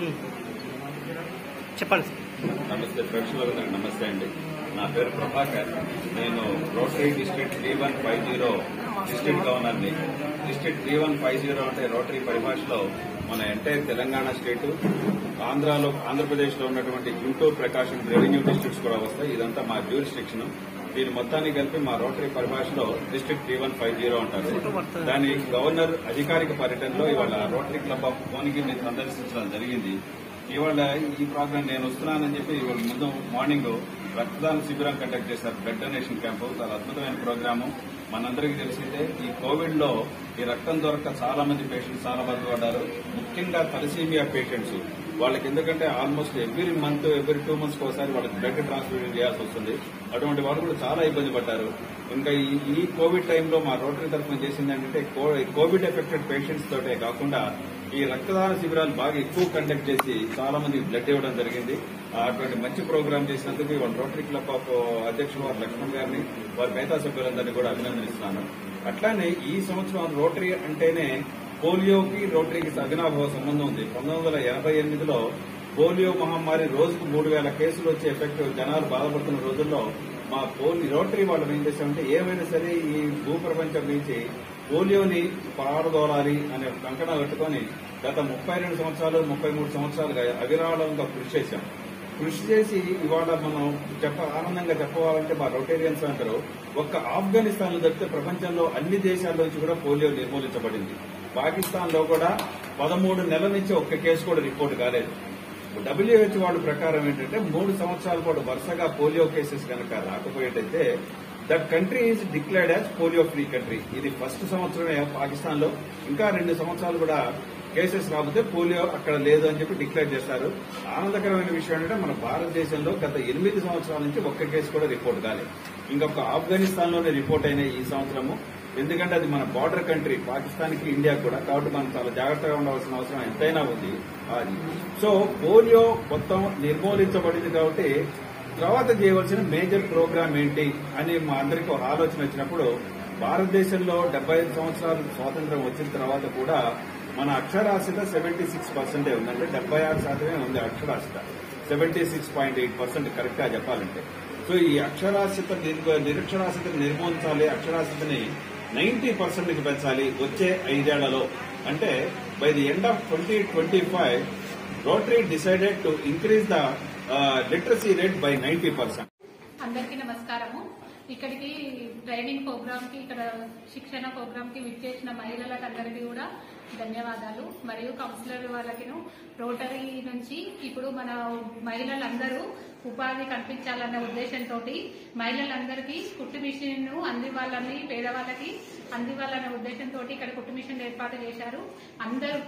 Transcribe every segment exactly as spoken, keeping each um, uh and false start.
చెప్పండి. నమస్తే ప్రేక్షకులకు నమస్తే అండి. నా పేరు ప్రభాకర్. నేను Rotary district three one five zero district గవర్నర్ని. District three one five zero అంటే రోటరీ పరిభాషలో మన ఎంటైర్ తెలంగాణ స్టేటు, ఆంధ్రాలో ఆంధ్రప్రదేశ్లో ఉన్నటువంటి గుంటూరు, ప్రకాశం రెవెన్యూ డిస్ట్రిక్ట్స్ కూడా వస్తాయి. ఇదంతా మా జ్యూరిస్డిక్షన్. దీని మొత్తాన్ని కలిపి మా రోటరీ పరిభాషలో district three one five zero అంటారు. దాని గవర్నర్ అధికారిక పర్యటనలో ఇవాళ రోటరీ క్లబ్ ఆఫ్ భువనగిరిని సందర్శించడం జరిగింది. ఇవాళ ఈ ప్రోగ్రాం నేను వస్తున్నానని చెప్పి ఇవాళ ముందు మార్నింగ్ రక్తదాన శిబిరం కండక్ట్ చేశారు. బ్లడ్ డొనేషన్ క్యాంపు చాలా అద్భుతమైన ప్రోగ్రాము. మనందరికీ తెలిసిందే ఈ కోవిడ్ లో ఈ రక్తం దొరక్క చాలా మంది పేషెంట్స్ చాలా బాధపడ్డారు. ముఖ్యంగా తలసీమియా పేషెంట్స్. వాళ్ళకి ఎందుకంటే almost every month every two months ఒకసారి వాళ్ళకి బ్లడ్ ట్రాన్స్ఫ్యూజన్ చేయాల్సి వస్తుంది. అటువంటి వాళ్ళు కూడా చాలా ఇబ్బంది పడ్డారు. ఇంకా ఈ కోవిడ్ టైంలో మా రోటరీ తరఫున చేసింది ఏంటంటే కోవిడ్ ఎఫెక్టెడ్ పేషెంట్స్ తోటే కాకుండా ఈ రక్తదాన శిబిరాలు బాగా ఎక్కువ కండక్ట్ చేసి చాలా మంది బ్లడ్ ఇవ్వడం జరిగింది. అటువంటి మంచి ప్రోగ్రాం చేసినందుకు వాళ్ళ రోటరీ క్లబ్ ఆఫ్ అధ్యక్షులు వారి లక్ష్మణ్ గారిని, వారి మిగతా సభ్యులందరినీ కూడా అభినందిస్తున్నాను. అట్లానే ఈ సంవత్సరం రోటరీ అంటేనే పోలియోకి రోటరీకి అవినాభావ సంబంధం ఉంది. పంతొమ్మిది వందల ఎనభై ఎనిమిదిలో పోలియో మహమ్మారి రోజుకు మూడు వేల కేసులు వచ్చే ఎఫెక్ట్ జనాలు బాధపడుతున్న రోజుల్లో మా పోలియో రోటరీ వాళ్ళు ఏం చేశామంటే ఏమైనా సరే ఈ భూప్రపంచం నుంచి పోలియోని పారదోలాలి అనే కంకణ కట్టుకుని గత ముప్పై రెండు సంవత్సరాలు ముప్పై మూడు సంవత్సరాలుగా అవిరాళంగా కృషి చేశాం. కృషి చేసి ఇవాళ మనం చెప్ప ఆనందంగా చెప్పవాలంటే మా రోటేరియన్స్ అంటారు ఒక్క ఆఫ్ఘనిస్తాన్ లో తప్పితే ప్రపంచంలో అన్ని దేశాల్లోంచి కూడా పోలియో నిర్మూలించబడింది. పాకిస్తాన్ లో కూడా పదమూడు నెలల నుంచి ఒక్క కేసు కూడా రిపోర్ట్ కాలేదు. డబ్ల్యూహెచ్ వాళ్ళ ప్రకారం ఏంటంటే మూడు సంవత్సరాల పాటు వరుసగా పోలియో కేసెస్ కనుక రాకపోయేటైతే that country is declared as polio free country. ఇది ఫస్ట్ సంవత్సరమే పాకిస్తాన్ లో. ఇంకా రెండు సంవత్సరాలు కూడా కేసెస్ రాకపోతే పోలియో అక్కడ లేదు అని చెప్పి డిక్లేర్ చేశారు. ఆనందకరమైన విషయం ఏంటంటే మన భారతదేశంలో గత ఎనిమిది సంవత్సరాల నుంచి ఒక్క కేసు కూడా రిపోర్ట్ కాలేదు. ఇంకొక ఆఫ్ఘనిస్తాన్ లోనే రిపోర్ట్ అయినాయి ఈ సంవత్సరము. ఎందుకంటే అది మన బార్డర్ కంట్రీ పాకిస్తాన్ కి ఇండియా కూడా, కాబట్టి మనం చాలా జాగ్రత్తగా ఉండవలసిన అవసరం ఎంతైనా ఉంది. అది సో పోలియో మొత్తం నిర్మూలించబడింది కాబట్టి తర్వాత చేయవలసిన మేజర్ ప్రోగ్రామ్ ఏంటి అని మా అందరికీ ఒక ఆలోచన వచ్చినప్పుడు భారతదేశంలో డెబ్బై ఐదు సంవత్సరాలు స్వాతంత్ర్యం వచ్చిన తర్వాత కూడా మన అక్షరాస్యత సెవెంటీ సిక్స్ పర్సెంటే ఉందంటే డెబ్బై ఆరు శాతమే ఉంది అక్షరాస్యత. Seventy six point eight percent correct గా చెప్పాలంటే. సో ఈ అక్షరాస్యత నిరక్షరాస్యతను నిర్మూలించాలి, అక్షరాస్యతని నైన్టీ పర్సెంట్ కి పెంచాలి వచ్చే ఐదేళ్లలో. అంటే by the end of twenty twenty five Rotary decided to increase the literacy rate by ninety percent. అందరికీ నమస్కారము. ఇక్కడికి ట్రైనింగ్ ప్రోగ్రామ్ కి, ఇక్కడ శిక్షణ ప్రోగ్రామ్ కి విచ్చేసిన మహిళలకు అందరికీ కూడా ధన్యవాదాలు. మరియు కౌన్సిలర్ వాళ్ళకి రోటరీ నుంచి ఇప్పుడు మన మహిళలందరూ ఉపాధి కల్పించాలన్న ఉద్దేశంతో మహిళలందరికీ కుట్టు మిషన్ అందివ్వాలని, పేదవాళ్ళకి అందివ్వాలన్న ఉద్దేశంతో ఇక్కడ కుట్టు మిషన్ ఏర్పాటు చేశారు. అందరూ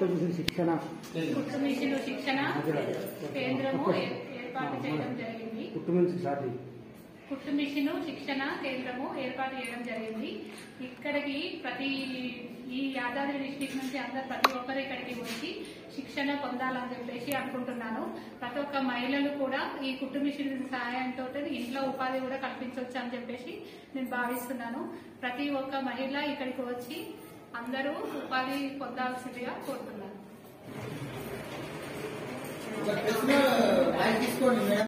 కుట్టు మిషన్ శిక్షణ కేంద్రము ఏర్పాటు చేయడం జరిగింది. కుట్టు మిషన్ శిక్షణ కేంద్రము ఏర్పాటు చేయడం జరిగింది. ఇక్కడికి ప్రతి ఈ యాదాద్రి డిస్టిక్ నుంచి అందరు ప్రతి ఒక్కరు ఇక్కడికి వచ్చి శిక్షణ పొందాలని చెప్పేసి అనుకుంటున్నాను. ప్రతి ఒక్క మహిళలు కూడా ఈ కుట్టు మిషన్ సహాయంతో ఇంట్లో ఉపాధి కూడా కల్పించవచ్చు అని చెప్పేసి నేను భావిస్తున్నాను. ప్రతి ఒక్క మహిళ ఇక్కడికి వచ్చి అందరూ ఉపాధి పొందాల్సిందిగా కోరుతున్నాను.